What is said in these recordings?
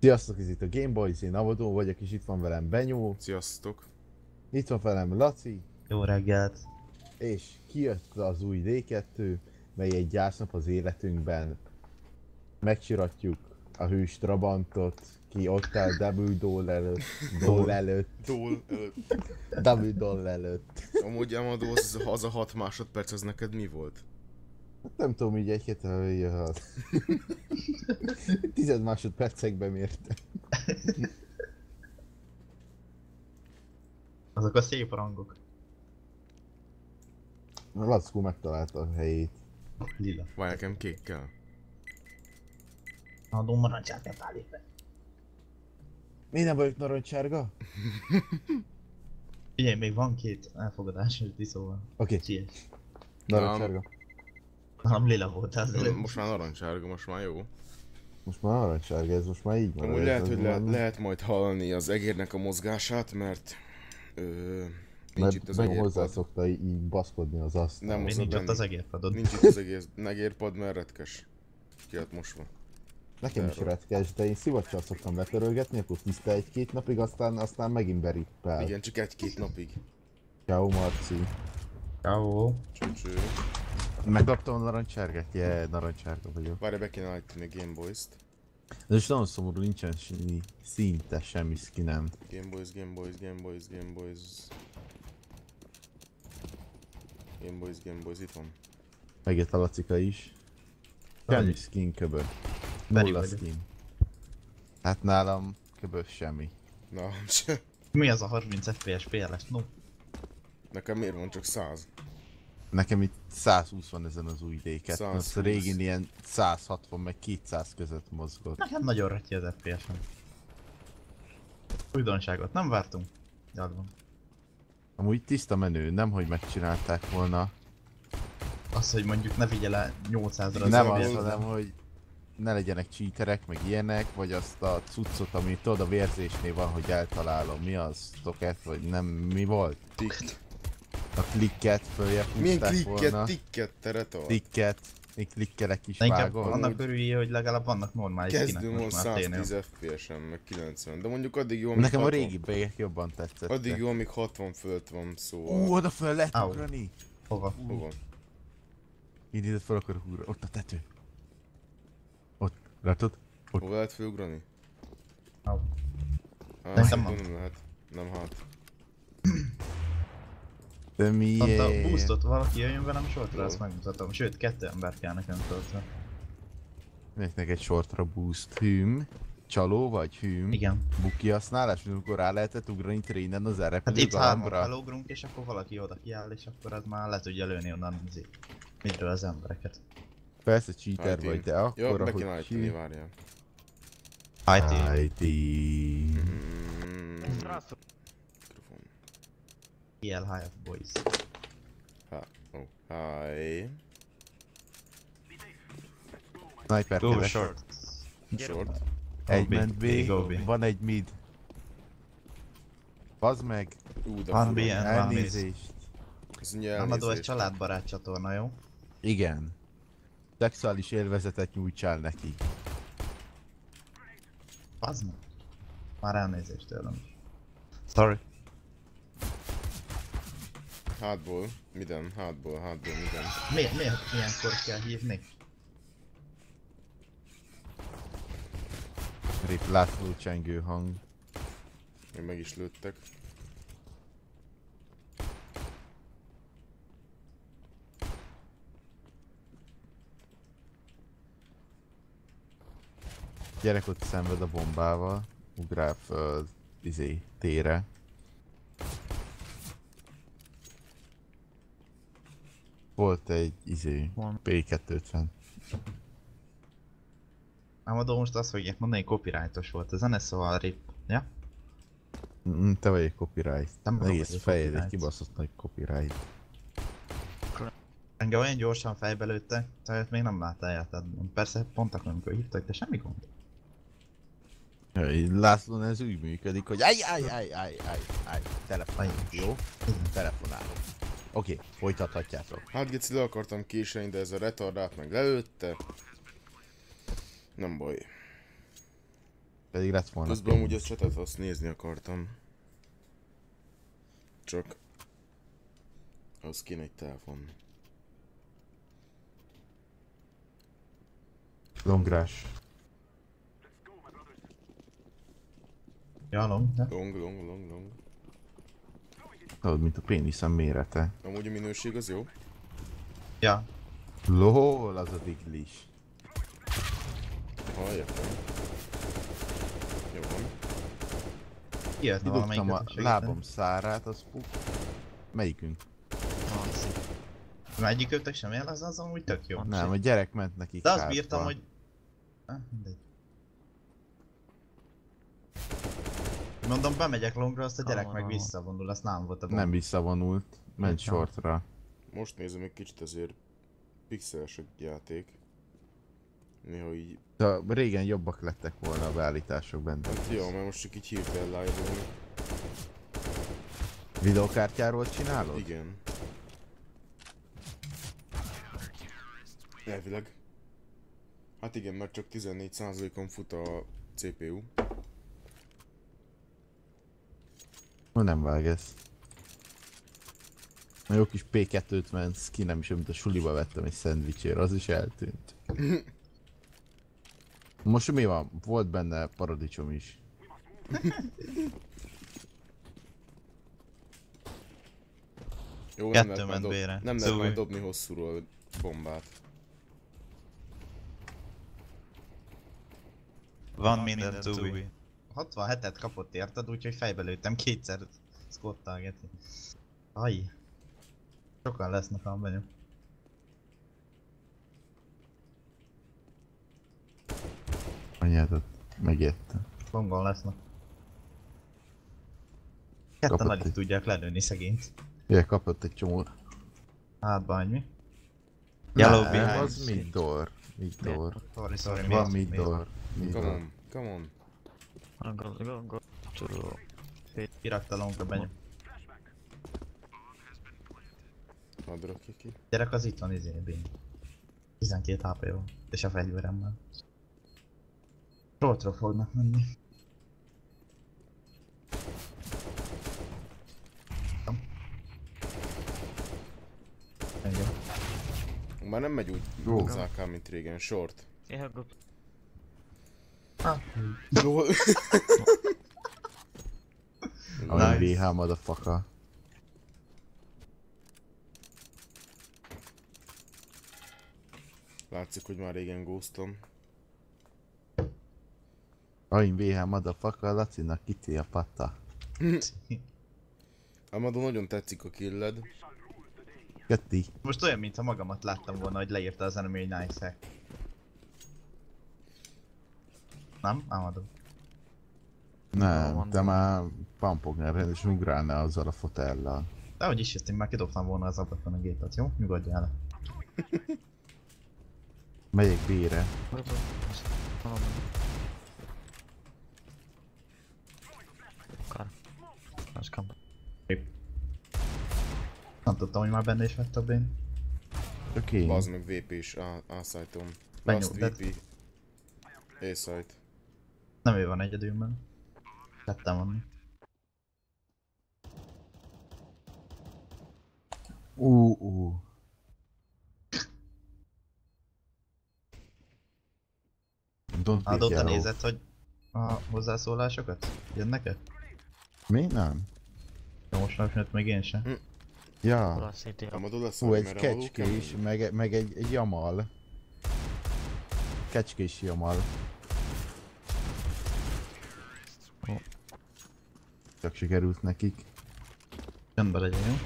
Sziasztok, ez itt a Gameboys, én Avodó vagyok, és itt van velem Benyó. Sziasztok! Itt van velem Laci. Jó reggelt! És kijött az új D2, mely egy gyásznap az életünkben. Megcsiratjuk a hős Trabantot, ki ott áll Double Doll előtt. Double Doll előtt. Amúgy Amadó, az a 6 másodperc, az neked mi volt? Nem tudom, így egy-két jöhet. 10 másodpercekben mértem. Azok a szép rangok. A Lackó megtalálta a helyét. Lila. Vagy nekem kék kell. A domarancsárt állít be. Miért nem vagyok narancsárga? Figyelj, még van 2 elfogadásos diszóval. Oké. Siess. Narancsárga. Nem lila volt az előtt. Most már narancsárga, most már jó. Most már narancsárga, ez most már így van. Amúgy lehet, hogy lehet majd hallani az egérnek a mozgását, mert... nincs itt az meg egérpad. hozzászokta így baszkodni az asztal. Nem Még mozog nincs ott benni. az egérpadod. Nincs itt az egérpad, mert retkes. Ki lett mosva. Nekem is Erről. retkes, de én szivacsal szoktam betörölgetni, akkor tiszta 1-2 napig, aztán megint berippel. Igen, csak 1-2 napig. Ciao Marci. Ciao. Csőcső. Megkaptam a narancsárgát? Narancsárga vagyok. Várj, be kéne állítani a Gameboys-t. De most nagyon szomorú, nincsen szinte semmi skinem. Gameboys. Gameboys, itt van. Megjött a Lacika is. Semmi skin köbö. Beri Nulla vagyok. skin. Hát nálam köbö semmi. Na, se. Mi az a 30 FPS PLS? No. Nekem miért van csak 100? Nekem itt 120 van ezen az új D2. 120. Most régén ilyen 160 meg 200 között mozgott. Nekem nagyon retty az FPS-en. Újdonságot nem vártunk. Jad van. Amúgy tiszta menő, nemhogy megcsinálták volna. Az, hogy mondjuk ne vigye le 800-ra Nem az az, a- hanem hogy ne legyenek cheaterek, meg ilyenek, vagy azt a cuccot, ami tudod a vérzésnél van, hogy eltalálom. Mi az? Stocket, vagy nem, mi volt? Tick. A klikket följebb Milyen húzták volna. klikket, tikket, teretol? Klikket, még klikkelek is De inkább vágom. annak örüljél, hogy legalább vannak normális skinek Kezdünk most most már tényleg. 110 FPS-en, meg 90, de mondjuk addig jó, amíg Nekem a 60. régi bélyek jobban tetszettek. Addig jó, amíg 60 fölött van, szóval... Oda föl lehet Au. ugrani? Hova? Hova? Én ide fel akarok ugrani. Ott a tető. Ott. Látod? Hova lehet főugrani? Au. Hát, nem nem van. lehet. Nem hát. De Ott a miért? boostot valaki jöjjön velem sortra, azt megmutatom. Sőt, 2 ember kell nekem sortra. Nektek egy sortra boost. Hüm. Csaló vagy hüm? Igen. Buki használás, amikor rá lehetett ugrani trénen az Hát elrepülő itt 3-an galambra. felugrunk, és akkor valaki oda kiáll, és akkor az már le tudja lőni onnan midről az embereket. Persze cheater Hát vagy, én. de Ja, akkor, be kéne ahogy állítani, várjál. IT. IT. Mikrofon. ILHF boys. Oh, hi. Sniper Go keres. short. Short. Egy Go ment B, B, go B. van egy mid. Bazd meg, De Van fura. B and van mid. elnézést. Ez ugye Amadó egy elnézést. családbarát csatorna, jó? Igen. Szexuális élvezetet nyújtsál neki. Az meg. Már elnézést tőlem is. Sorry. Hátból, hátból, midem. Miért ilyenkor kell hívni? Rip László csengő hang. Még meg is lőttek. Gyerek ott szenved a bombával. Ugrál föl, tére. Volt egy P250. Amadó most azt fogják mondani, hogy copyrightos volt a zene, szóval rip. Ja? Te vagy egy copyright. Nem vagyok Egész egy fejed egy copyright. kibaszott nagy copyright. Engem olyan gyorsan fejbe lőttek, tehát még nem láttál, tehát persze pont akkor, amikor hívtak, de semmi gond. Lászlón ez úgy működik, hogy telefonálok, jó? Telefonálok. Oké, folytathatjátok. Hát geci, le akartam késeni, de ez a retardát meg lelőtte. Nem baj. Pedig lett volna Közben amúgy a pénz. chatet azt nézni akartam. Csak... Az kéne egy telefon. Longrás. Ja, long, de? Long. Tudod, mint a péniszem mérete. Amúgy a minőség az jó. Ja. LOL, az a diglis. Értem. Jó van. Kijöhetne Kidugtam valamelyiket, a hogy segíteni. lábam szárát, az fuk. Melyikünk? Már egyikőtök sem él, az amúgy tök jó. Nem, a gyerek ment nekik De azt hátba. bírtam, hogy... Mindegy. Mondom, bemegyek longra, azt a gyerek meg visszavonul, azt nálam volt a bomba. Nem visszavonult, ment Értem. shortra. Most nézem egy kicsit, azért pixeles a játék. Néha így... De régen jobbak lettek volna a beállítások benne. Hát jó, mert most csak így hirtelen live-olni. Videokártyáról csinálod? Igen. Elvileg. Hát igen, mert csak 14%-on fut a CPU. Nem vág ez. A jó kis P250 skinem is, amit a suliba vettem egy szendvicsér, az is eltűnt. Most mi van? Volt benne paradicsom is. Jó, Kettő ment B-re. nem lehet Szóval- majd dobni hosszúról bombát. Van minden túbi. 67-et kapott érted, úgyhogy fejbe lőttem kétszer Scott-tal, geci. Aj. Sokan lesznek a benyom. Anyádat megijedtem. Longon lesznek. Ketten Kapott alig egy- tudják lelőni szegényt. Ugye kapott egy csomó. Hátba, hogy mi? Yellow behind az mid door. Mid door. Sorry, Van mi mid door. Mid Come door. on, come on. Go to Kirakta longra benyom. Hadd rakja ki. Gyerek az itt van izébén. 12 HP van. És a fegyveremmel. Shortra fognak menni. Igen. Már nem megy úgy Jó. az AK, mint régen. Short. yeah, go. Lol. Olyan Nice. VH motherfucker. Látszik, hogy már régen ghostom. Olyan VH motherfucker, Lacinak kiti a patta. Amadó, nagyon tetszik a killed. Ketti. Most olyan, mintha magamat láttam volna, hogy leírta az enemy, hogy nice hack. Nem? Ámadom. Nem, te már pampognál rendesen ugrálnál azzal a fotellal. De hogy is én már kidobtam volna az ablakon a gépet, jó? Nyugodjál le. Megyek B-re. Car. Let's come. Nem tudtam, hogy már benne is vettem én. Oké. Bazd meg VP is A-site-on. Benyom, Last de- VP. A-site. Nem ő van egyedül benne. Lettem vanni. Don't pick Adott a yellow. nézet, hogy a hozzászólásokat jönnek-e? Mi? Nem. Jó, most már jött még én sem. Ja. Last city. Amadó lesz Ó, egy kecskés, meg egy jamal. Kecskés jamal. Csak sikerült nekik. Rendben legyen, jó?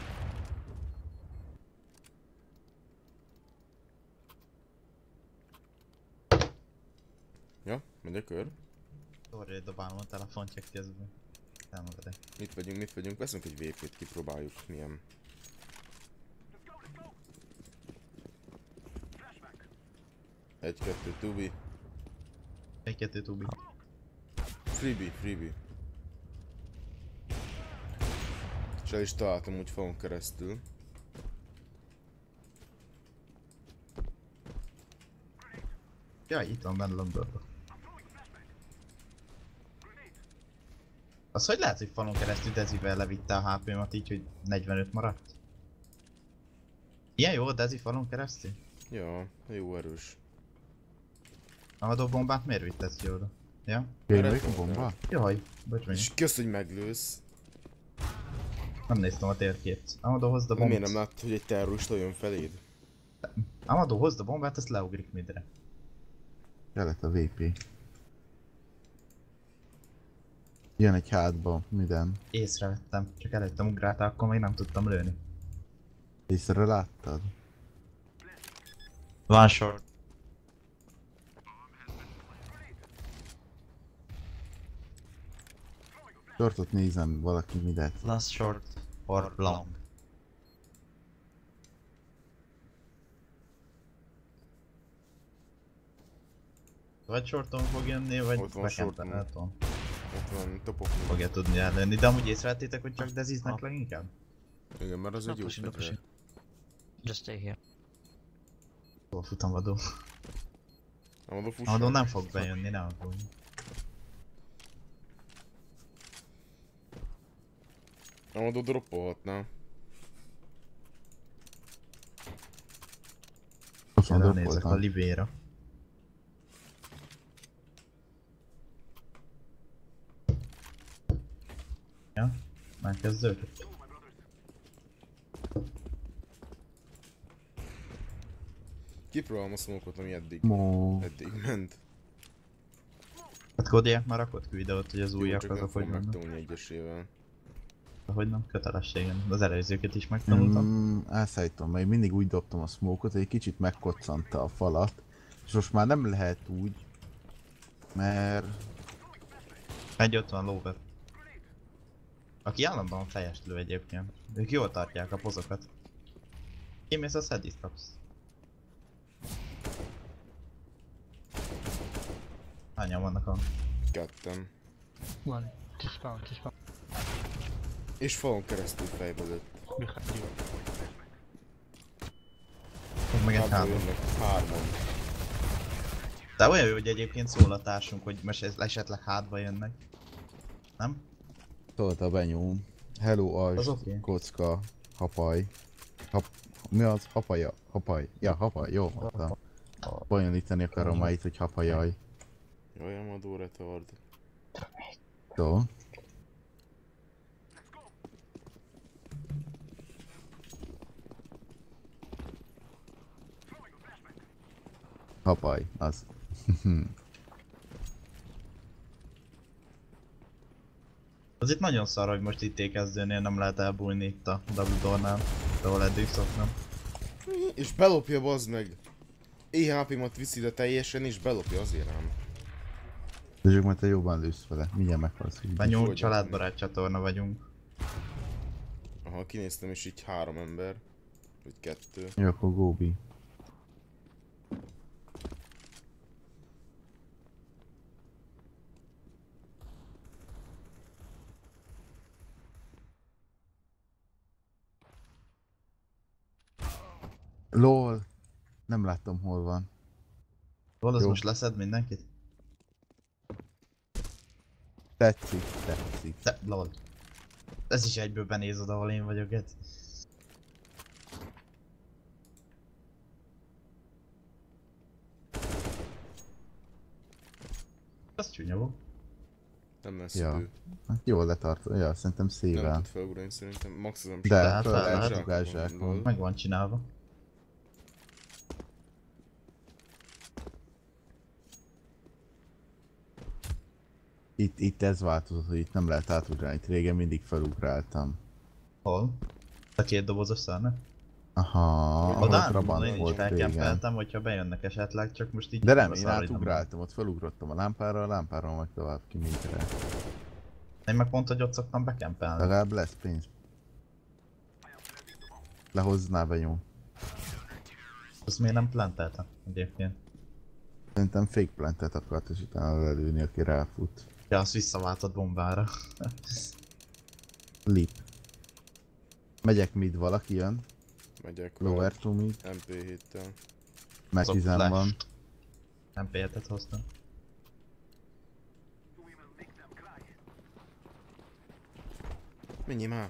Ja, megy a kör. Sorry, dobálom a telefont csak közben. Elmagadek. Mit vegyünk? Veszünk egy VP-t, kipróbáljuk milyen. Egy, kettő, tubi. Egy-kettő tubi. Freebie. És el is találtam úgy falon keresztül. Jaj, itt van benne Londonban. Az hogy lehet, hogy falon keresztül Dezivel levitte a HP-mat így, hogy 45 maradt? Ilyen jó a Dezi falon keresztül? Ja, jó erős. A bombát miért vitted ki oda? Ja? Tényleg a bomba? Jaj, bocs meg. És kösz, hogy meglősz. Nem néztem a térképet. Amadó, hozd a Miért bombát. nem láttad, hogy egy terrorista jön feléd? Amadó, hozd a bombát, ezt leugrik midre. Kellett a VP. Jön egy hátba, minden. Észrevettem, csak előttem ugráltál, akkor még nem tudtam lőni. Észre láttad? One short. Shortot nézem, valaki midet. Last short. Or long. Vagy shorton fog jönni, vagy Ott van backenden, shorton. nem tudom. Ott van topok. Fogja tudni ellőni, de amúgy észrevettétek, hogy csak deziznek leginkább? Igen, mert az No egy jó pushing, no fegyver. pushing. Just stay here. Hol futam vadó? Amadó fuss. Amadó nem fog bejönni, ne aggódj. Amadó droppolhatná. Azt mondom, Ránézek a libéra. Ja, megkezdődött. Kipróbálom a smoke-ot, ami eddig ment. Hát Kodiak már rakott ki videót, hogy az Jó, újak csak nem azok hogy fogom vannak. megtanulni egyesével. Hogy nem, kötelességem. Az előzőket is megtanultam. Elszállítom, mert én mindig úgy dobtam a smoke-ot, hogy egy kicsit megkoccanta a falat. És most már nem lehet úgy, mert... Egy ott van lower. Aki állandóan fejest lő egyébként. Ők jól tartják a pozokat. Kimész a szedit kapsz. Hányan vannak a... Ketten. One. To spawn, to spawn. És falon keresztül fejbe lőtt. Behind you. Ott meg egy Hátból három. jönnek hárman. De olyan jó, hogy egyébként szól a társunk, hogy most esetleg hátba jönnek. Nem? Szólt a benyóm. Hello, Az az oké. kocka, hapaj. Mi az? Hapaja? Hapaj. Ja, hapaj, jó mondtam. Bonyolítani akarom már itt, hogy hapajaj. Jaj, Amadó retard. Jó. Hapaj, az. Az itt nagyon szar, hogy most itt kezdőnél nem lehet elbújni itt a double doornál, ahol eddig szoktam. És belopja, bazd meg! EHP-mat viszi le teljesen, és belopja azért ám. Tudjuk, mert te jobban lősz vele. Mindjárt meghalsz így. Benyúl, hogy családbarát csatorna vagyunk. Aha, kinéztem, és így 3 ember. Vagy 2. Jó, akkor Góbi. LOL! Nem láttam, hol van. Hol az Jó. most leszed mindenkit? Tetszik, tetszik. Te, lol. Ez is egyből benéz oda, ahol én vagyok, Geci. Az csúnya volt. Nem lesz Ja. idő. Hát jól letartod. Ja, szerintem Nem szével. tud felugrani szerintem. Max az nem De, hát föl fel lehet lehet. sugázsákon. Meg van csinálva. Itt ez változott, hogy itt nem lehet átugrálni. Itt régen mindig felugráltam. Hol? A két dobozos szárne? Aha, ahol Oda én Trabant is volt régen. felkempeltem, hogyha bejönnek esetleg, csak most így... De nem, az én arra, hogy nem átugráltam, ott felugrottam a lámpáról meg tovább ki mindre. lehet. Én meg pont, hogy ott szoktam bekempelni. Legalább lesz pénz. Lehozná be jó. Azt miért nem planteltem egyébként? Szerintem fake plantet akart, és utána lelőni, aki ráfut. Ja, azt visszaváltott bombára. Lip. Megyek mid, valaki jön. Megyek Lower to mid. MP7-tel. Megizem van. Nem péltet hoztam. Menjél már!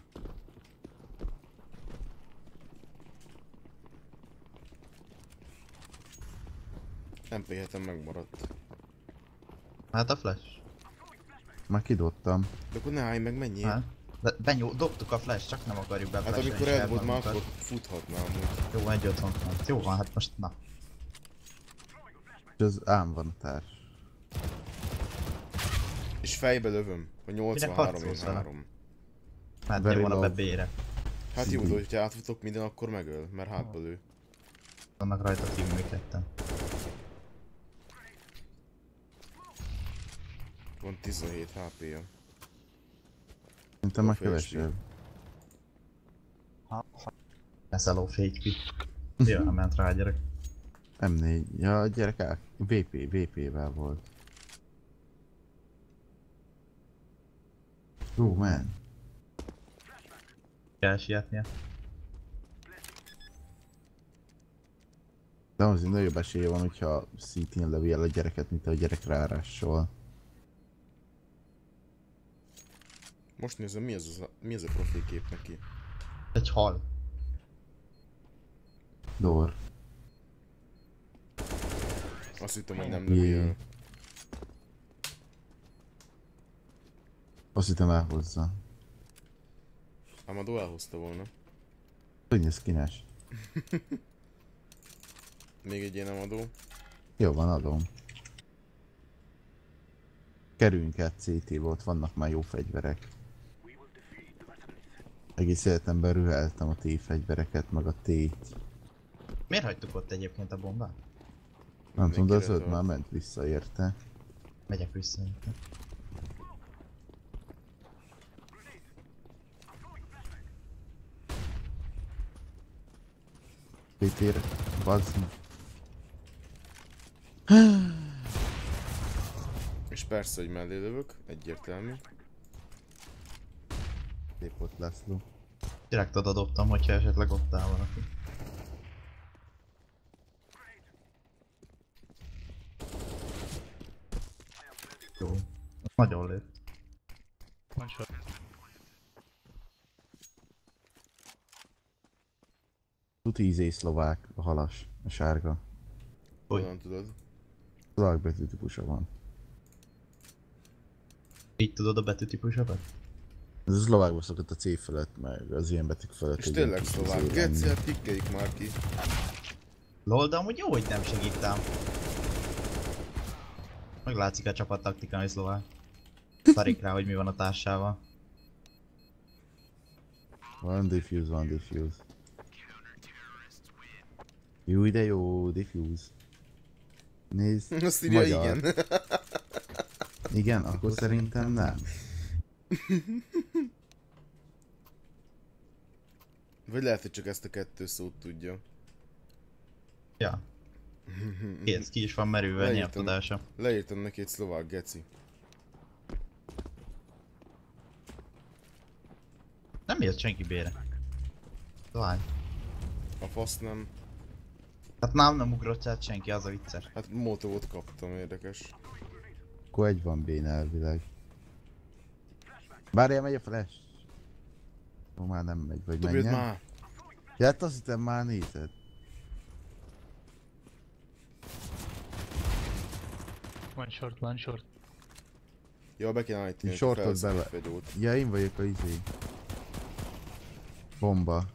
MP7-en megmaradt. Hát a flash. Már kidobtam. De akkor ne állj meg, menjél! Hát. Dobtuk a flash, csak nem akarjuk Hát beflashelni amikor eldobod már, magunkat. akkor futhatnál amúgy. Jó, egy otthon van. Jó van, hát most na. És az ám van a társ. És fejbe lövöm, hogy 83 én harcolsz vele? 3. Hát Very jó van a low. bebére. Hát jó, de hogyha átfutok minden, akkor megöl, mert hátba lő. Vannak rajta teamünk ketten. Van 17 HP-ja. Szerintem már Jó fejség. kevesebb. Eszeló fékpi. Ja, ment rá a gyerek. M4. Ja, a gyerek át. VP-vel volt. Jó, man. Kell sietnie. De azért nagyobb esélye van, hogyha CT-n lövi el a gyereket, mint a gyerek rárással. Most nézem, mi ez a profilkép neki? Egy hal. Dor. Azt hittem, hogy nem lövi el. Azt hittem elhozza. Amadó elhozta volna. Hogy szkines? Még egy ilyen Amadó. Jó van, adom. Kerüljünk át CT-be, ott vannak már jó fegyverek. Egész életemben rüheltem a T-fegyvereket, meg a T-t. Miért hagytuk ott egyébként a bombát? Nem tudom, de az Mindenki öt már letolt. ment vissza érte. Megyek vissza. PT-re, bazd meg. És persze, hogy mellé lövök, egyértelmű. Szép ott László. Direkt oda dobtam, hogyha esetleg ott áll valaki. Jó. Nagyon lőtt. One shot. Tuti szlovák, a halas, a sárga. Hogy? Honnan tudod? Szlovák betűtípusa van. Így tudod a betűtípusokat? Ez a szlovákban szokott a C felett, meg az ilyen betűk felett. És egy tényleg ilyen kis szlovák. izé Geci, lenni. hát pikkeljük már ki. Lol, de amúgy jó, hogy nem segítem. Meglátszik a csapat taktikai szlovák. Szarik rá, hogy mi van a társával. Van diffuse, van diffuse. Jó, de jó, diffuse. Nézd, Azt írja, magyar. igen. Igen, akkor szerintem nem. Vagy lehet, hogy csak ezt a kettő szót tudja. Ja. Kész, ki is van merülve Leírtam. nyelvtudása. Leírtam neki egy szlovák geci. Nem ért senki bére. Lány. A fasz nem. Hát nálam nem ugrott át senki, az a vicces. Hát motót kaptam, érdekes. Akkor egy van bén elvileg. Várjál, megy a flash. Ó, már nem megy, vagy Dobjad menjen. már! Ja, hát azt hittem már nézed. One short, one short. Ja, be kell állítani, hogy Shortot felszedett bele. fegyót. Ja, én vagyok a izé. Bomba.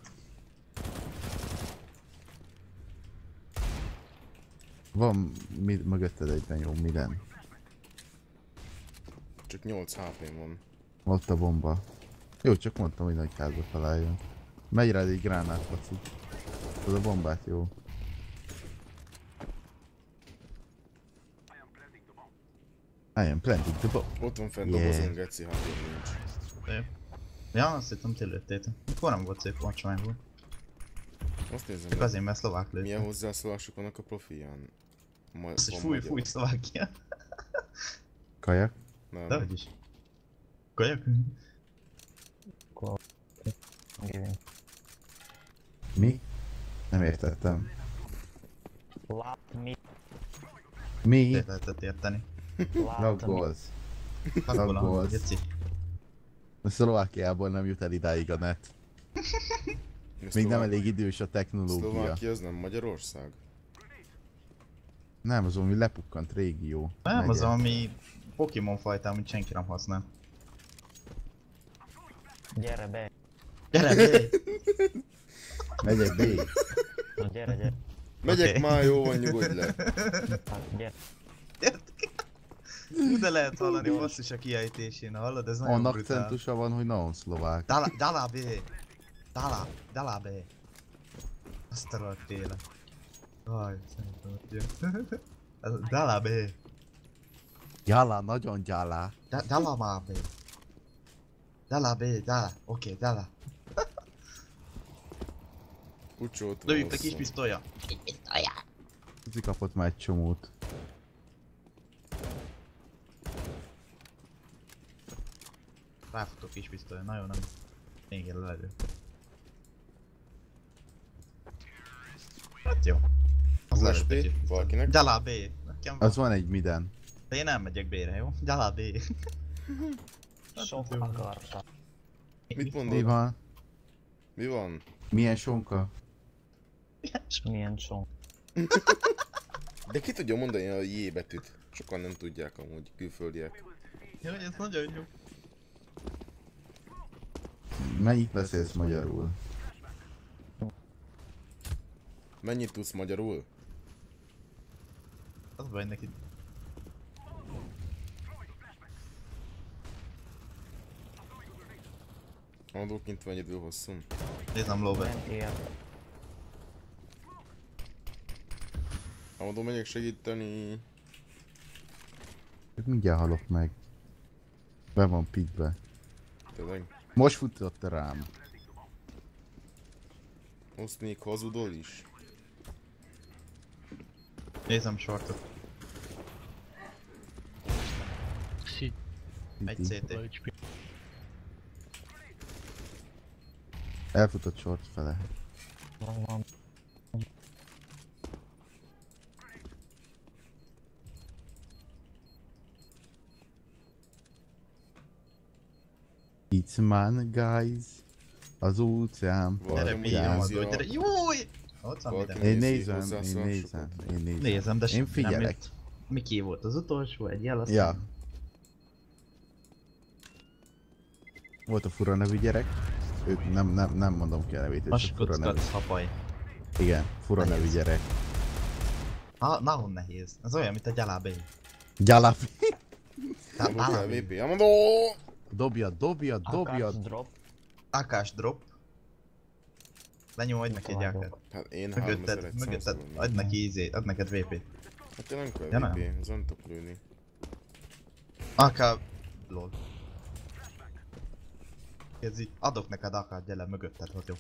Van mögötted egyben jó, minden. Csak 8 HP-n van. Ott a bomba. Jó, csak mondtam, hogy nagy házba találjon. Megy rád egy gránát, Laci. Az a bombát jó. I am planting the bomb. Ott van fent Yeah. dobozon, geci, hát én nincs. Szép. Ja, azt hittem ti lőttétek. Akkor nem volt szép macsomány volt. Azt nézem, Csak meg, azért, mert szlovák lőtt. milyen hozzászólások vannak a profilján. Azt is Van fúj, magyar. fúj, Szlovákia. Kajak? Nem. De hogy is. Kajak? Mi? Nem értettem. Let me. Mi? Tét lehetett érteni. Laggolsz. Laggolom, Laggolsz. geci. A Szlovákiából nem jut el idáig a net. Még nem elég idős a technológia. Szlovákia az nem Magyarország? Nem, az valami lepukkant régió. Nem, az Megye. ami Pokémon fajta, amit senki nem használ. Gyere be. Gyere, be! Megyek B. Na gyere, gyere. Megyek Oké. már, jó van, nyugodj le. Hát gyere. De lehet hallani basszus a kiejtésén, hallod? Ez nagyon Annak brutál. akcentusa van, hogy nagyon szlovák. Dala B! Dala B! Azt a rohadt téle. Aj, szerintem ott jön. Dala B! Gyala, nagyon gyala. Dala má B! Dala B, dala. Oké, dala. Kucsót Lőjük a kis pisztolya. Cici kapott már egy csomót. Ráfutó kis pisztolya, nagyon nem. Még egy lelő. Hát jó. Az Flash lelőtt egy B, kis valakinek? Dala B! Nekem van. Az van egy miden. De én nem megyek B-re, jó? Dala B! Sok akarta. Mit Mi mondod? van? Mi van? Milyen sonka? Milyen sok. De ki tudja mondani a J betűt? Sokan nem tudják amúgy, külföldiek. Jó, ez nagyon jó. Mennyit beszélsz magyarul? Mennyit tudsz magyarul? Az baj neki. Adó kint van egyedül hosszú. Nézem lóbe. Menti el. Amadó megyek segíteni. Mindjárt halok meg. Be van pitve. Tényleg. Most futott rám. Osztnék hazudol is. Nézem shortot. Sit. Egy City. CT. Low HP. Elfutott short fele. Van. It's man, guys. Az óceán Gyere, Gyere, mi partján. az? figyelj, gyere. Júj! Ott van Valaki minden. Én Nézi nézem, hozzá én szóval nézem, sokat. én nézem. Nézem, de Én figyelek. Miki volt az utolsó, egy jel, aztán... Ja. Volt a fura nevű gyerek. Őt nem mondom ki a nevét, ő csak fura nevű. Maskockat, hapaj. Igen, fura nevű Nehéz. gyerek. Nahon nehéz. Ez olyan, mint a gyalabé. Gyalapi. Amadó kell VP. Amadó! Dobjad, dobjad, dobjad. Akart drop. Akás drop. Lenyom, adj neki egy Tovább akát. Hát én Mögötted, adj neki ízét, adj neked VP-t. Hát én nem kell Ja, nem. VP, az nem tudok lőni. AK... Lol. Ez így, adok neked akát, gyere mögötted, hogy jó.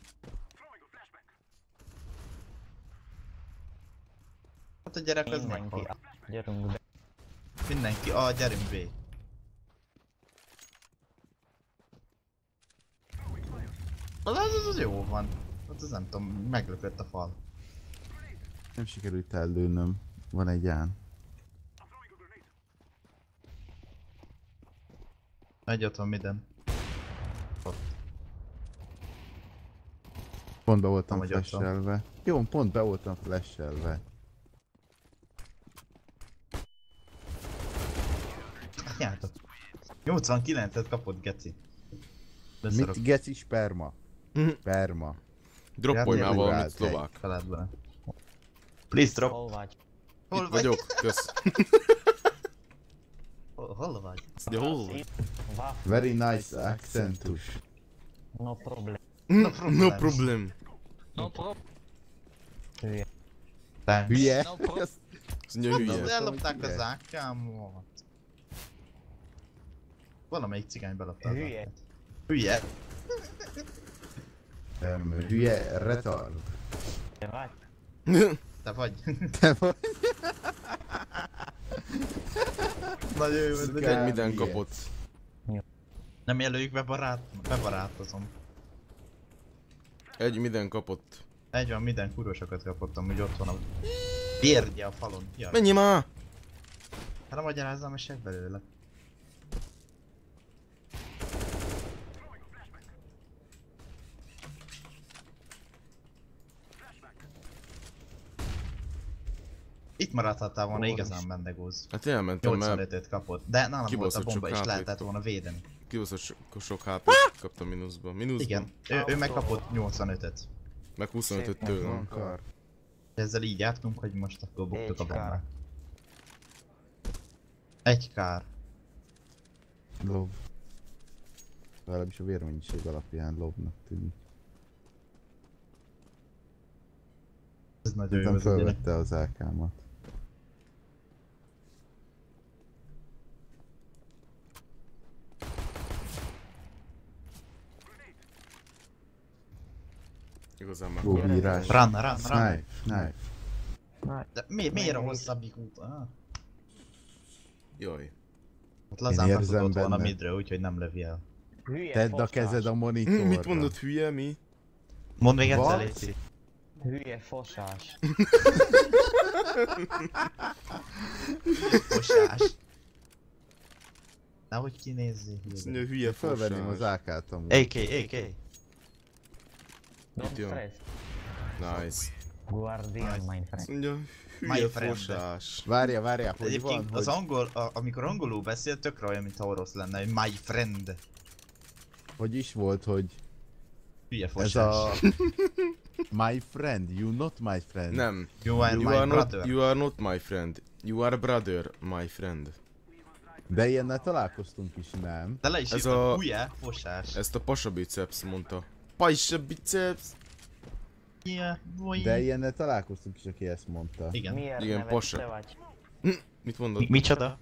Hát a gyerek az Mindenki. meghal. Gyerünk be. Mindenki, gyerünk B. Az jó van. Hát az nem tudom, meglökött a fal. Nem sikerült ellőnöm. Van egy án. Egy ott van minden. Pont be voltam Nem, hogy ott van. flashelve. Jó, pont be voltam flashelve. Nyátok. 89-et kapott geci. Beszarok. Mit geci sperma? Mhm. Sperma. Droppolj már Ja, valamit tényleg, szlovák. Feled bele. Please drop. Hol vagy? Hol Itt vagyok, kösz. Hol vagy? Ja, hol vagy? Waff. Very nice accentus. No problem. No problem. problem. No problem. Hülye. Thanks. Hülye? No problem. Azt mondja hülye. Ellopták Hülye. az ákámot. Valamelyik cigány belopta az Hülye. ákát. Hülye. Hülye retard. Te vagy? Te vagy. Te vagy? Nagyon jó, Egy Kár, minden hülye. kapott. Nem jelöljük bebarátozom. Egy minden kapott. Egy van, minden kurosokat kapottam, hogy ott van a bérgye a falon. Jaj. Menjél már! Hát a magyarázzam, és seg belőle. Itt maradhattál volna igazán Mendegúz. Hát elmentem, mert 85-öt kapott, de nálam volt a kibaszott bomba sok és HP-t lehetett volna védeni. kibaszott sok HP-t kaptam mínuszba. Igen, ő megkapott 85-öt. Meg 25-öt tőlem. Kar. Ezzel így jártunk, hogy most akkor buktuk a Egy kár. bombát. Egy kár. Lob. Legalábbis a vérmennyiség alapján lobnak tűnik. Ez nagyon jó Nem ez a gyerek. felvette az AK-mat. Igazán már. Góbírás. Run, run, run. Snipe, snipe. De miért a hosszabbik út? Ah. Jaj. Hát lazán Én betudott érzem volna benne. midre, úgyhogy nem lövi el. Hülye Tedd a fosás. kezed a monitorra. Mit mondott hülye, mi? Mondd még egyszer, Vad? Léci. Hülye fosás. Fosás. Nehogy kinézzél Azt hülye. mondja, hülye Fölvenném az fosás. AK-t amúgy. AK, AK. Don't jön? stress. Nice. Guardian, Nice. my Azt friend. mondja, My hülye friend. fosás. Várja, hogy van, Egyébként az hogy... angol, amikor angolul beszél, tökre olyan, mintha orosz lenne, hogy my friend. Hogy is volt, hogy Hülye ez fosás. a... My friend, you not my friend. Nem. You are You my are, brother. you are not my friend. You are brother, my friend. De ilyennel találkoztunk is, nem? De le is Ez írtam, a- hülye fosás. Ezt a pasa biceps mondta. Pasa biceps. Yeah, boy. De ilyennel találkoztunk is, aki ezt mondta. Igen. Miért Igen, nevetsz posa. te vagy? Mit mondod? Micsoda?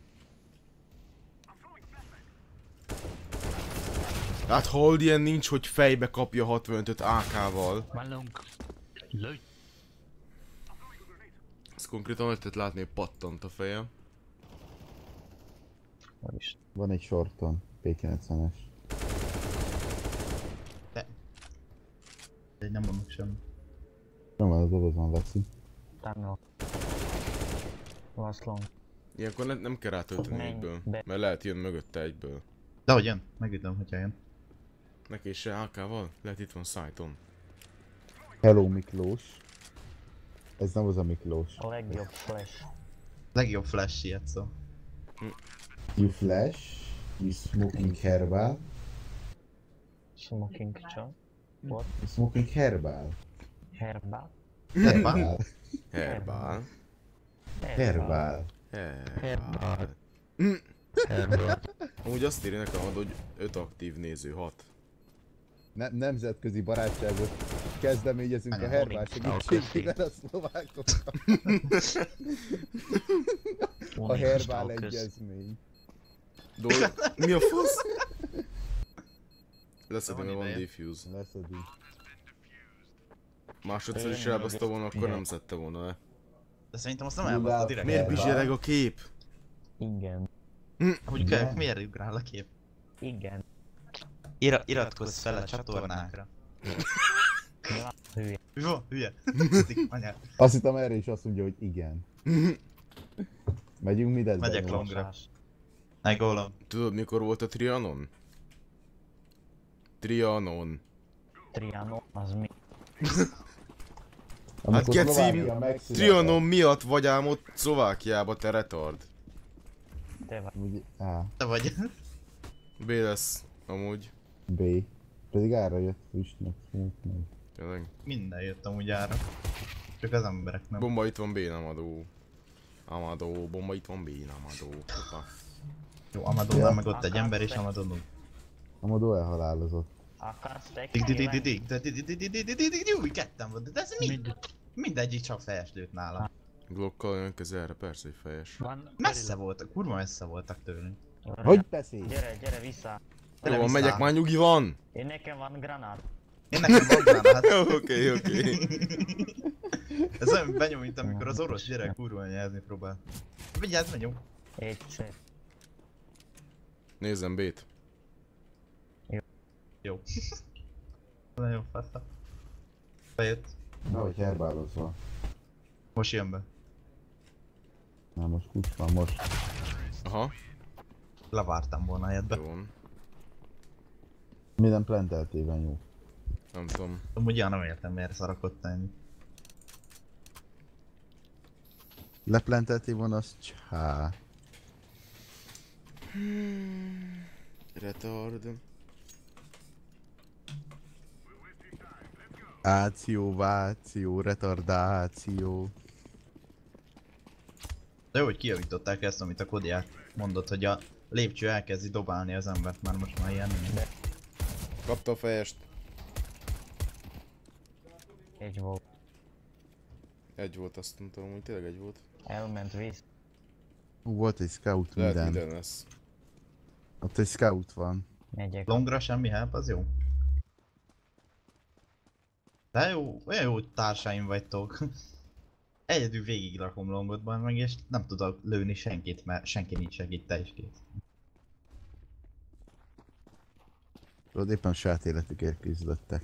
Hát hold ilyen nincs, hogy fejbe kapja 65-öt AK-val. Malunk. Lőj. Ez konkrétan lehetett látni, hogy pattant a fejem. Hogy is. Van egy shorton, P90-es. De nem mondok semmit. Nem van, a dobozban veszi. Tunnel. Last long. Ilyenkor nem kell rátölteni Menj egyből. be. Mert lehet jön mögötte egyből. De hogy jön? Megütöm, hogyha jön. Neki is se AK-val? Lehet itt van szájton. Hello Miklós. Ez nem az a Miklós. A legjobb flash. Legjobb flash ilyet szó. You flash, you smoking herbal. Smoking John. What? Smoking herbal. Herbal? Herbal? Herbál. Herbal. Herbál. Amúgy azt írja nekem, hogy 5 aktív néző, 6. Nemzetközi barátságot kezdeményezünk a Anya, herbál köszi. segítségével a szlovákokkal. A herbál egyezmény. Mi a fasz? Leszedem, Van mert van ideje. defuse. Leszedi. Másodszor is elbaszta volna, akkor nem szedte volna le. De szerintem azt nem elbaszta direkt. Miért Herbál. bizsereg a kép? Igen. Hogy kell, miért ugrál a kép? Igen. Iratkozz fel a csatornákra. Ja, hülye. Jó, hülye. Szik, anyád. Azt hittem erre is azt mondja, hogy igen. Megyünk mi Megyek longra. Mególom. Tudod mikor volt a Trianon? Trianon. Triano, az mi? Hát gecim, Trianon miatt vagy ám ott Szlovákiába, te retard. Te vagy. Te vagy. B lesz, amúgy. B. Pedig ára jött frissnek, smoothnek. Tényleg. Minden jött amúgy ára. Csak az emberek nem. Bomba itt van, B nem adó. Amadó, bomba itt van, B nem adó. Hoppá. Jó, Amadónál meg ott egy ember és Amadónul. Amadó elhalálozott. Akarsz te Új, ketten volt, de ez mi? Mindegyik csak fejes lőtt nála. Glockkal jön közelre, persze, hogy fejes. Van. Messze voltak, kurva messze voltak tőlünk. Hogy beszélj? Gyere vissza. Gyere Jó, van, vissza. megyek, már nyugi van! Én nekem van granát. Én nekem van granát. Jó, oké. Ez olyan benyom, mint amikor az orosz gyerek kurva nyelzni próbál. Vigyázz, megyünk. Egyszer. Nézzem B-t. Jó. Nagyon fassa. Bejött. Nehogy herbálozva. Most jön be. Na most kucs van, most. Aha, Levártam volna ilyet be. jó van. Minden planteltében jó. Nem tudom. Amúgy nem értem, miért szarakodta ennyi. Leplentelté volna, az csá. Retard. Áció, váció, retardáció. De jó, hogy kijavították ezt, amit a Kodiák mondott, hogy a lépcső elkezdi dobálni az embert, már most már ilyen nincs. Kapta a fejest. Egy volt. Egy volt, azt nem tudom, hogy tényleg egy volt. Elment víz. Volt egy scout Lehet minden. minden lesz. Ott egy scout van. Megyek. Longra semmi help, az jó. De jó, olyan jó társaim vagytok. Egyedül végig rakom longodban meg, és nem tudok lőni senkit, mert senki nincs segít, te is kész. Tudod, éppen a saját életükért küzdöttek.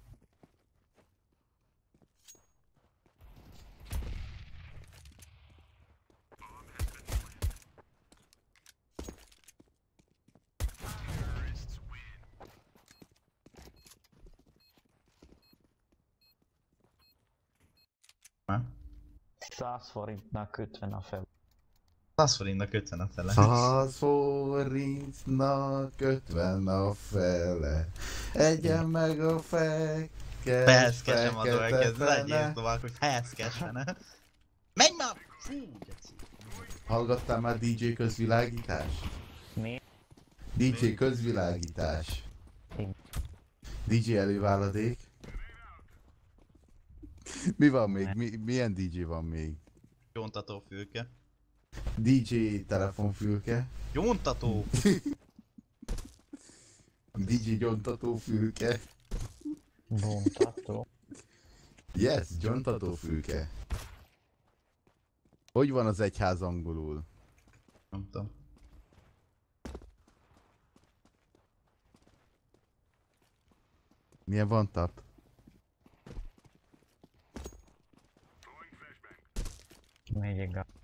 Ha? 100 forintnak 50 a fel. 100 forintnak 50 a fele. 100 forintnak 50 a fele. Egyen meg a fekete. Felszkesem adó elkezd, fene. legyél tovább, hogy felszkesene. Menj már! Fú, geci. Hallgattál már DJ közvilágítás? Mi? DJ közvilágítás. Igen. DJ előváladék. Mi van még? Milyen DJ van még? Gyóntató fülke. DJ telefonfülke. Gyóntató! DJ gyontató fülke. Bontató. Yes, gyontató fülke. Hogy van az egyház angolul? Nem tudom. Milyen van tap? Megyek a...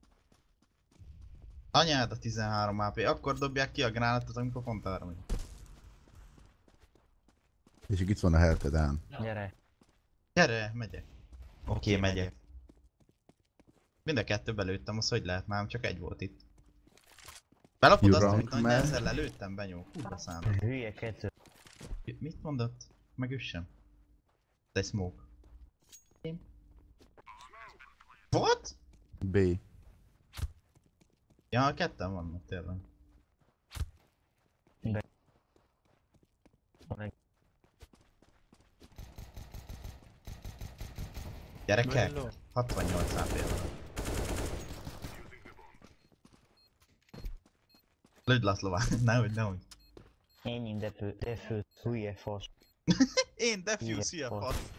Anyád a 13 AP, akkor dobják ki a gránátot, amikor pont arra megy. És itt van a helpedán. Gyere. Gyere, megyek. Oké, megyek. Mind a kettő belőttem, az hogy lehet már, csak egy volt itt. Belapod You azt, wrong, amit nagy man. nehezen lelőttem, benyó. Kurva szám. Hülye kettő. Mit mondott? Megüssem. Te smoke. Én? What? B. Ja, ketten vannak tényleg. Gyerekek, 68 AP van. Lőd Laszlová, nehogy. Én defőt hülye fasz. Én defuse hülye fasz.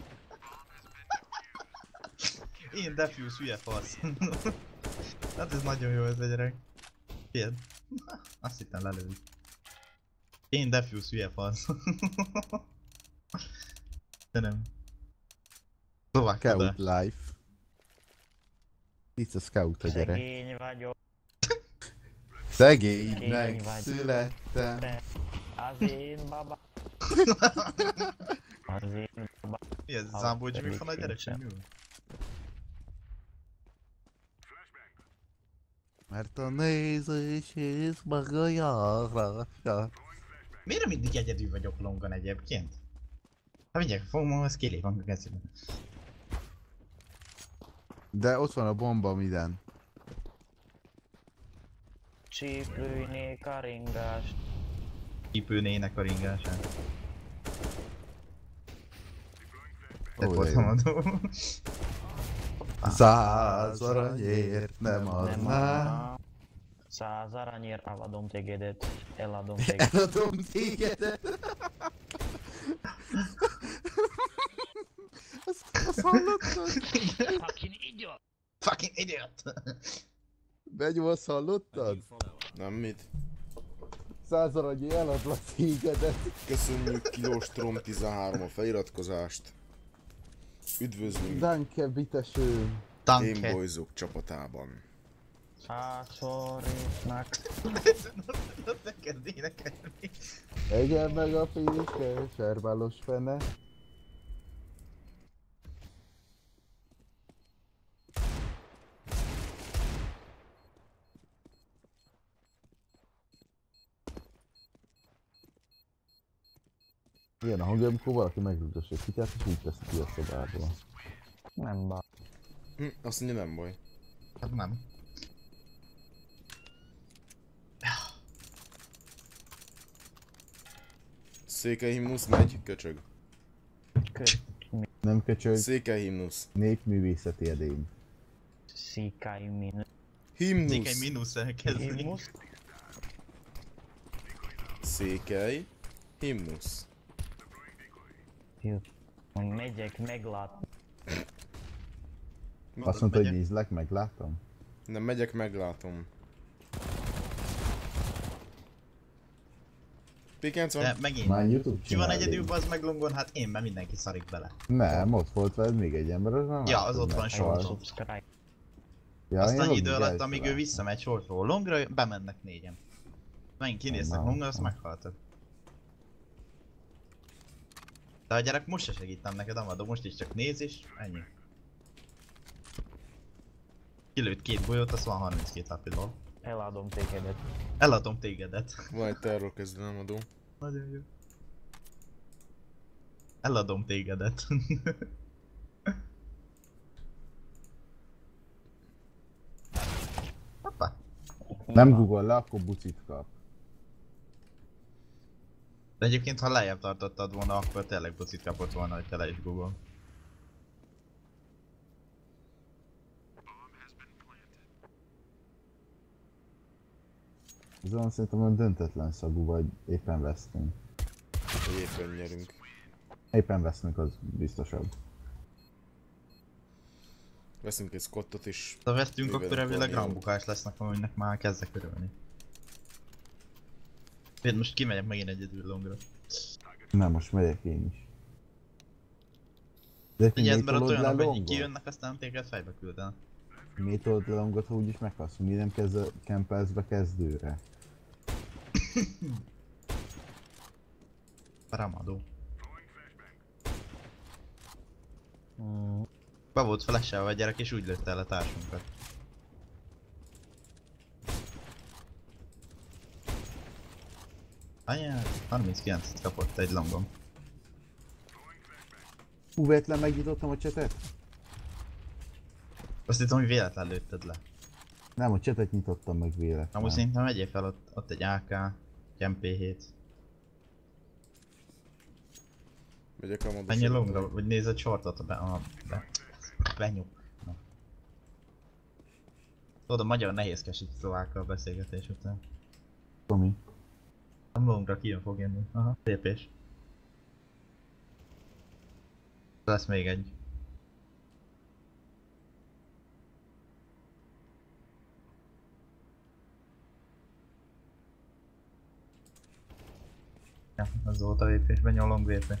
Én defuse hülye fasz. Hát ez nagyon jó ez a gyerek. Figyeld. Azt hittem lelőd. Én defuse hülye fasz. De nem. Szlovák Scout life. Itt a scout a gyerek. Szegény vagyok. Szegénynek vagy. születtem. Te. Az én baba. Az én baba. Mi ez? Zámbó Jimmy fan a gyerek? Semmi jó? Mert a nézés és maga jára. Miért mindig egyedül vagyok longon egyébként? Hát mindjárt fogom, az kilép a kezében. De ott van a bomba minden. Csípőjnék a ringást. Kipőnének a ringásán. Te Ó, de voltam jó. adó. 100 aranyért nem Nem adná. adna. 100 aranyért eladom tégedet. Eladom tégedet. Eladom tégedet. Azt hallottad? Fucking idiot! Fucking idiot! Benyó, azt hallottad? Nem mit? 100 aranyért eladlak tégedet. Köszönjük Kilós Trom 13 a feliratkozást. Üdvözlünk Danke, bitteschön. Danke! Gameboysok csapatában. 100 forintnak. Ne kezd énekelni. Egyen meg a féke, serválos fene. Ilyen a hangja, amikor valaki megrúgdos egy kutyát, és úgy teszi ki a szobából. Nem baj. Azt mondja, nem baj. Hát nem. Székely himnusz megy, köcsög. Nem köcsög, Székely himnusz. népművészeti edény. Székály minus. Székely Himnusz. mínusz elkezdeni. Himnusz? Székely himnusz. Megyek, meglátni. Azt mondta, hogy megyek. nézlek, meglátom. Nem megyek, meglátom. Pikenc van? De megint. Már YouTube Ki van csinál egyedül, így. bazd meg longon? Hát én, mert mindenki szarik bele. Nem, ott volt veled még egy ember, az már Ja, az ott van meghalt. sorban. Subscribe. Ja, Azt én annyi idő logikai alatt, amíg ő találtam. visszamegy sorról longra, bemennek négyen. Megint kinéztek Nem, longra, azt nem. meghaltak. De a gyerek most se segítem neked, Amadó, most is csak néz és ennyi. Kilőtt 2 bolyót, az van 32 HP, lol. Eladom tégedet. Eladom tégedet. Van egy terror kezdő, nem adó. Nagyon jó. Eladom tégedet. Hoppá. Nem Google le, akkor bucit kap. De egyébként ha lejjebb tartottad volna, akkor tényleg bocit kapott volna, hogy te le is Google. Ez olyan szerintem olyan döntetlen szagú, vagy éppen vesztünk. Hogy éppen nyerünk. Éppen vesznek, az biztosabb. Veszünk egy Scottot is. Ha vesztünk, Bőven akkor elvileg akkor jó. rambukás lesznek, aminek már kezdek örülni. Én most kimegyek megint egyedül longra. Nem, most megyek én is. De Ugye ez, mert ott tolod le olyanok, hogy így longot? kijönnek, aztán téged fejbe küldenek. Miért tolod le longot, ha úgyis meghalsz? Mi nem kempelsz be kezdőre? Ramadó. Mm, Be volt flashelve a gyerek és úgy lőtte el a társunkat. Anyád, 39-et kapott egy longon. Hú, véletlen megnyitottam a csetet? Azt hittem, hogy véletlen lőtted le. Nem, a csetet nyitottam meg véletlen. Amúgy szerintem megyél fel, ott egy AK, egy MP7. Megyek a Menjél longra, vagy nézd a shortot benyug. Na. Tudod, a magyar nehézkes itt szlovákkal beszélgetés után. Tomi. Nem longra kijön fog jönni. Aha, lépés. Lesz még egy. Ja, az volt a lépés, benyom long lépés.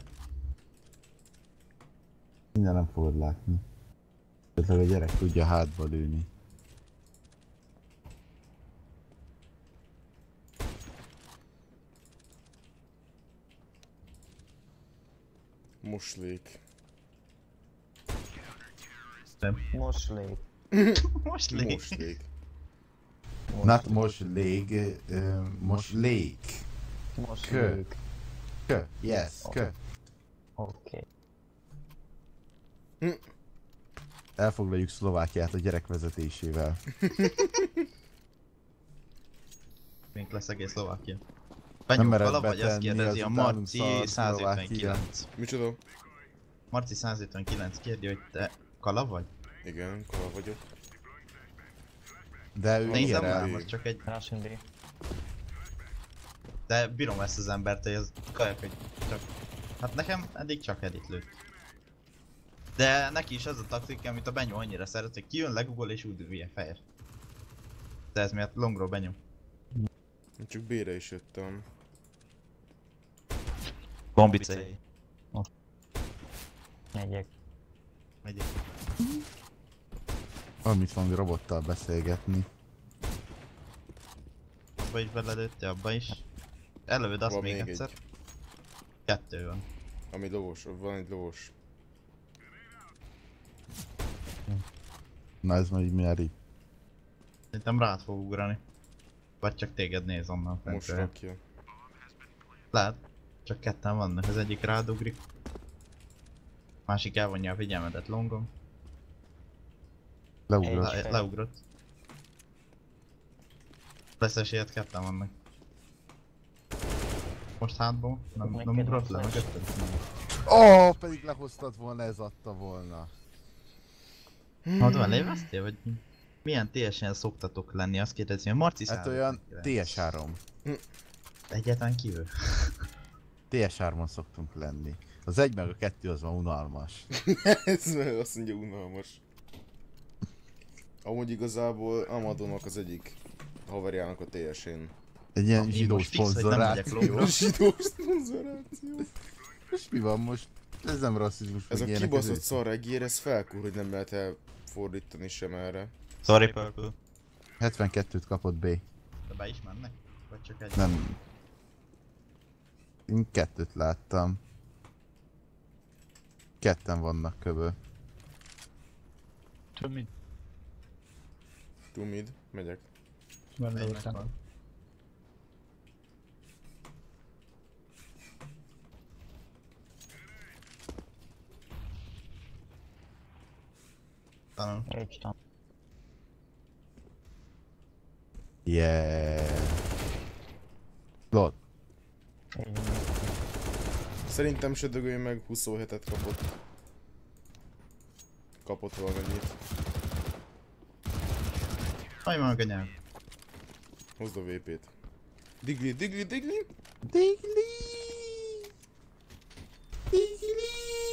Minden nem fogod látni. Esetleg a gyerek tudja hátba lőni. Muslék. Moslék. Most lép. Muslék. Not most lég, most lég. Moslék. Kö, yes, kö. Oké. Elfoglaljuk Szlovákiát a gyerek vezetésével. Mink lesz egész Szlovákia. Nem Benyom mered kala, vagy azt betenni, kérdezi a azután Marci szar 159. Micsoda? Marci 159 kérdi, hogy te kala vagy? Igen, kala vagyok. De ő Nézem miért nem, el? az csak egy... Russian B. De bírom ezt az embert, hogy ez kajak, hogy csak... Hát nekem eddig csak edit lőtt. De neki is az a taktika, amit a Benyó annyira szeret, hogy kijön, legugol és úgy hülye fehér. De ez miatt longról benyom. Én csak B-re is jöttem. Bombicei. Megyek. Megyek. Valamit valami robottal beszélgetni. Abba is belelőtte, abba is. Előd azt Van még még egyszer. egy. 2 van. Ami lovos, van egy lovos. Na ez már így nyeri. Szerintem rád fog ugrani. Vagy csak téged néz onnan Most fentről. rakja. Lehet. Csak ketten vannak, az egyik rádugrik. Másik elvonja a figyelmedet longom. Leugrott. Egy. Leugrott. Lesz esélyed, ketten vannak. Most hátból? Nem Neked ugrott van le flash. mögötted? Pedig lehoztad volna, ez adta volna. Hát van lévesztél, vagy mi? Milyen TS-en szoktatok lenni, azt kérdezi, hogy Marci Hát 100. olyan TS3. Egyáltalán kívül. TS3-on szoktunk lenni. Az 1 meg a 2 az van unalmas. Ez azt mondja unalmas. Amúgy igazából Amadónak az egyik haverjának a TS-én. Egy ilyen Én zsidó most fix, hogy nem megyek szponzoráció. lóra. Zsidó szponzoráció. És mi van most? Ez nem rasszizmus, Ez a meg ilyenek, kibaszott ez- szarregér, ez felkúr, hogy nem lehet elfordítani sem erre. Sorry Purple. 72-t kapott B. De be is mennek? Vagy csak egy? Nem. Én 2-t láttam. Ketten vannak köbö. Több mint Two mid, megyek. benne Egy után. meghal. Talán. Egy tam. Yeah. Lord. Egy. Szerintem se dögölj meg, 27-et kapott. Kapott valamennyit. Hajj meg a nyelv. Hozd a VP-t. Digli, digli, digli! Digli! Digli!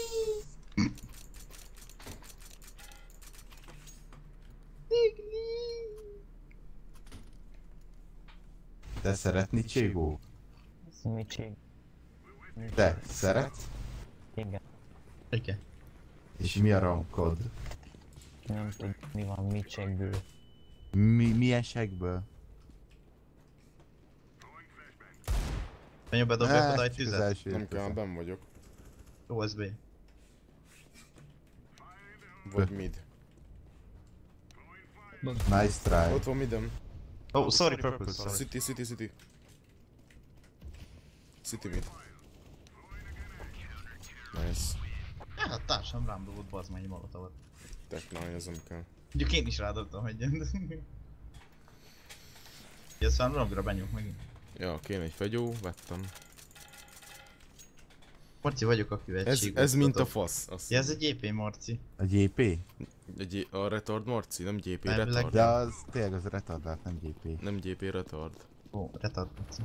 Te szeretni Cségó? Micsi. Te szeretsz? Igen. Igen. És mi a rankod? Nem tudom mi van Micségből. Milyen segből? Menj bedobjak oda egy csak az tüzet. első Nem kell, érkezem. benn vagyok. USB. Vagy mid. Nice try. Ott van midem. Oh, sorry Purple, sorry. City, city, city. City mid. Nice. Hát társam rám dobott bazd meg egy molotovat. Tech 9, ez nem kell. Mondjuk én is rádobtam egyet. Jössz fel rangra, benyúk megint. Ja, kéne egy fegyó, vettem. Marci vagyok, akivel egy Ez síkot mint a dobok. fasz. Azt Ja, ez egy EP Marci. A GP? a retard Marci, nem GP Elvileg retard. De az tényleg az retardált, nem GP. Nem GP retard. Ó, retard Marci.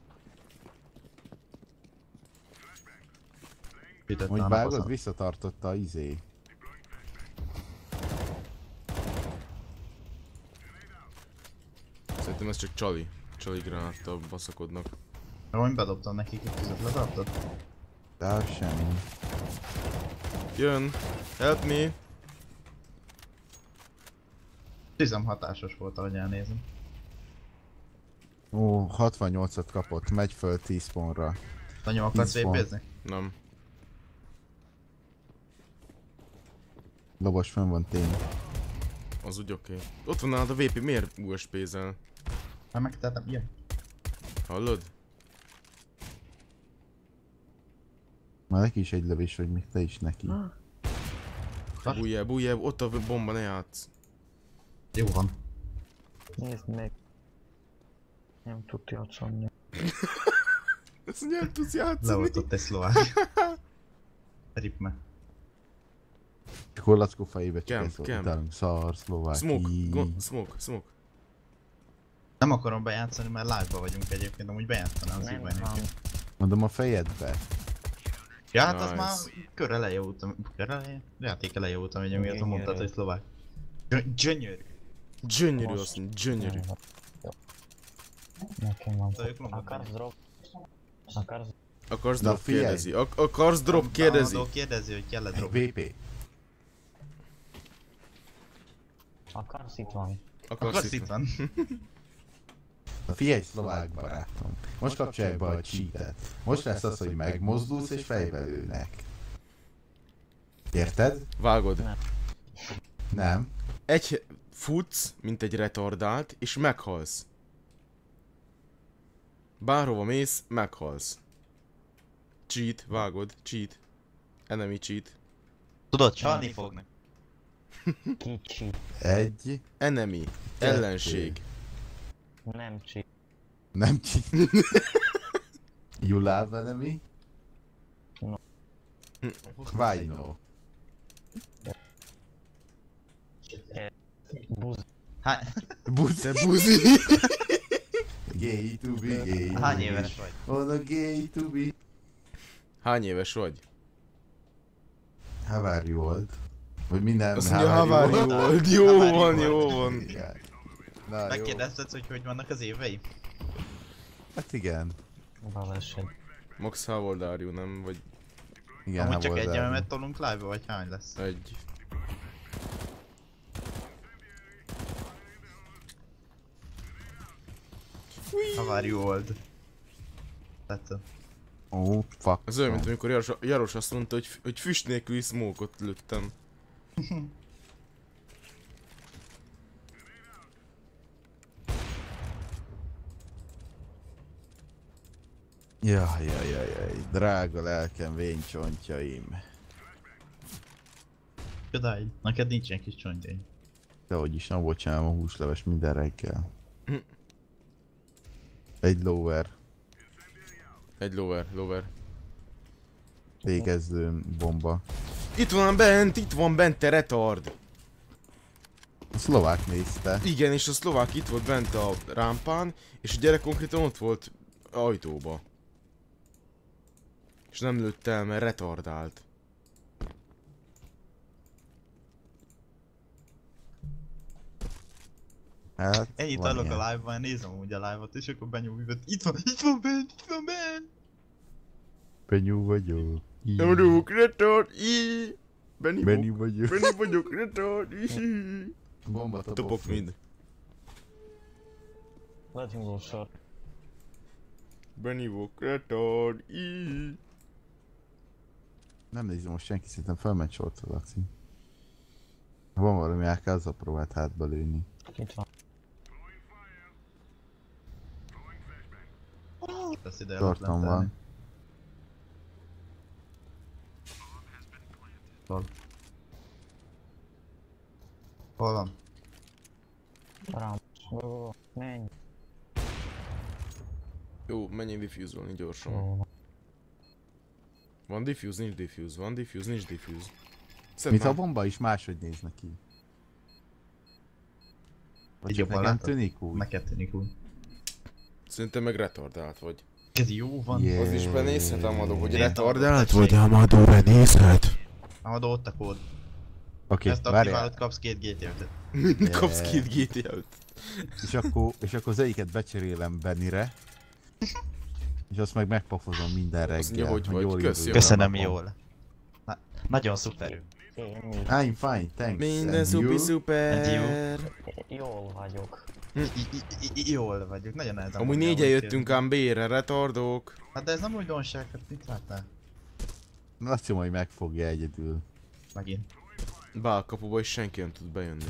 Úgy vágod, visszatartotta a izé. Szerintem ez csak Csali. Csali gránáttal baszakodnak. Én bedobtam nekik egy tüzet, letartod? De az semmi. Jön! Help me! Tüzem hatásos volt, ahogy elnézem. Ó, 68-at kapott, megy föl 10 pontra. Nagyon akarsz 10 pont. vépézni? Nem. Lobos fönn van tény. Az úgy oké. Ott van nálad a VP, miért USP-zel? Hát megtettem, jön. Hallod? Már neki is egy lövés, hogy még te is neki. Bújjál, bújjál, ott a bomba, ne játsz. Jó van. Nézd meg. Nem tud játszani. Ezt nem tudsz játszani. Leoltott egy szlovák. Rip me. Akkor Lackó fejébe csak Camp, ez volt camp. utálunk. Szar, szlováki. Smoke, smoke. Nem akarom bejátszani, mert live-ba vagyunk egyébként, amúgy bejátszanám az Nem ügyben. van. Mondom a fejedbe. Ja, hát az Nice. már kör eleje óta, kör eleje? Játék eleje óta, hogy amiatt Gyönyörű. mondtad, hogy szlovák. Gyönyörű. Gyönyörű, Most- azt mondja, gyönyörű. Nekem van. Szóval ők longban Akarsz drop? Akarsz? Akarsz Na, drop, figyelj. kérdezi. Akarsz drop, kérdezi. Állandó kérdezi, hogy kell-e drop. VP. Akarsz itt van? Akarsz itt van? Na figyelj, szlovák barátom. Most kapcsolják be a cheatet. Most lesz az, hogy megmozdulsz és fejbe lőnek. Érted? Vágod. Nem. Futsz, mint egy retardált, és meghalsz. Bárhova mész, meghalsz. Cheat, vágod, cheat. Enemy cheat. Tudod, csalni fognak. Kicsi. Egy. Enemy. Ellenség. Nem csi. Nem ki. You love enemy? No. Why no? Buz. Buzi. Te buzi. Gay to be gay. Hány éves vagy? On a gay to be. Hány éves vagy? How are you old? Vagy minden... Azt mondja, how are you old? Jó How are van, you jó old? van. Igen. Na jó. Megkérdezted, hogy vannak az éveim? Hát igen. Balesed. Max, how old are you, nem? Vagy Igen, Amúgy csak how egy old are ememet tolunk live-ba, vagy hány lesz? egy. How are you old? Tetszett. you? Oh, fuck. Az olyan, mint amikor Jaros azt mondta, hogy füst nélküli smoke-ot lőttem. Jaj, drága lelkem, vénycsontjaim. Csodáig. Neked nincsen kis csontjaim. Dehogy is, nem bocsánom a húsleves minden reggel. Egy lower, Egy lower. végezző bomba. Itt van bent, te retard! A szlovák nézte. Igen, és a szlovák itt volt bent a rámpán, és a gyerek konkrétan ott volt ajtóba. És nem lőtt el, mert retardált. Hát, Ennyit van adok ilyen. a live-ban, nézem úgy a live-ot, és akkor benyújt, hogy itt van bent! Penyú vagyok. Nem vagyok, retard, Benny vagyok. Benni vagyok, retard, Bomba Topok mind. Let him go short. Benni vagyok, retard, Nem nézem most senki, szerintem felment shortra, Laci. Ha van valami AK, azzal próbált hátba lőni. Itt van. Lesz ide Tartom van. Hol van? Rám. Go. Menj. Jó, menjünk diffuse-olni gyorsan. Jó. Van diffuse, nincs diffuse, van diffuse, nincs diffuse. Mint a Szedd bomba is máshogy néz neki. Vagy Így csak jobban nekem látod? tűnik úgy? Neked tűnik úgy. Szerintem meg retardált vagy. Ez jó van. Yeah. Az is benézhet, Amadó, hogy Nézd, retardált Amadó, vagy, Amadó, benézhet. Amadó, ott a kód. Oké, Ezt várjál. aktiválod, kapsz 2 GTA-t. Kapsz 2 GTA-t. És akkor az egyiket becserélem Bennyre. És azt meg megpofozom minden reggel. mondja, hogy vagy. jól Köszi, induljon Köszönöm, a napom. jól. Nagyon szuper. Én I'm fine, thanks. Minden And szupi you? szuper. jól vagyok. Jól vagyok, nagyon nehezen. Amúgy mondjam, négyen hogy jöttünk kérdez. ám B-re, retardok. Hát de ez nem újdonság, hát mit láttál? Na, azt mondom, hogy megfogja egyedül. Megint. Bálkapuba is senki nem tud bejönni.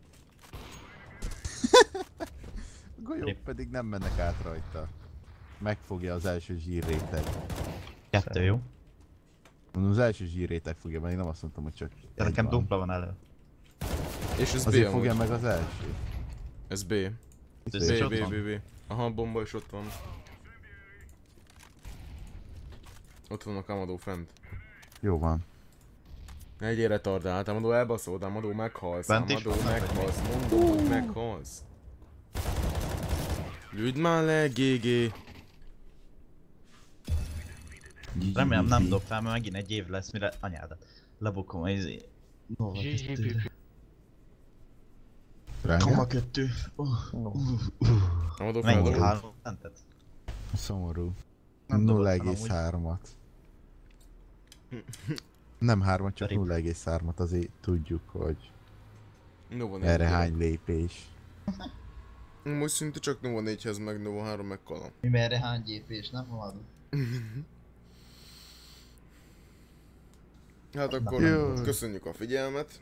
A golyók pedig nem mennek át rajta. Megfogja az első zsírréteg. 2 jó. Mondom, az első zsírréteg fogja, mert én nem azt mondtam, hogy csak De egy nekem van. dupla van elő. És ez B Azért amúgy. fogja meg az első. Ez B. Ez B, is ott B, van? B, B. Aha, bomba is ott van. Ott van a Amadó fent. Jó van. Ne egyél retardált, Amadó elbaszod, Amadó meghalsz, Bent is Amadó vannak, vagy meghalsz, mondom, hogy meghalsz. Lőd már le, GG. Remélem nem dob fel, mert megint egy év lesz, mire anyádat. Lebukom a izé. Drága? Koma 2. Amadó Mennyi? feldobott. 3 centet? Szomorú. Nem dobott, 0,3-at. Nem 3-at, csak Rip. 0,3-at, azért tudjuk, hogy Nova 4. erre hány lépés. Most szinte csak Nova 4-hez meg Nova 3 meg kalam. Mi merre hány gyépés, nem van? Hát akkor Jó. köszönjük a figyelmet.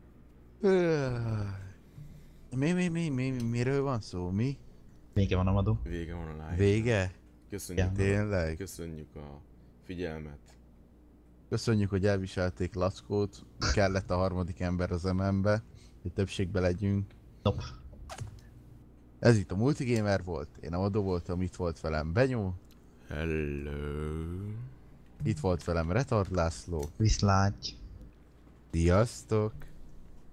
Miről van szó? Mi? Vége van, Amadó. Vége van a live. Vége? Köszönjük, Tényleg? köszönjük a figyelmet. Köszönjük, hogy elviselték Lackót. Kellett a harmadik ember az MM-be, hogy többségbe legyünk. Nope. Ez itt a Multigamer volt, én Amadó voltam, itt volt velem Benyó, Hello. itt volt velem Retard László. Viszlát. Sziasztok!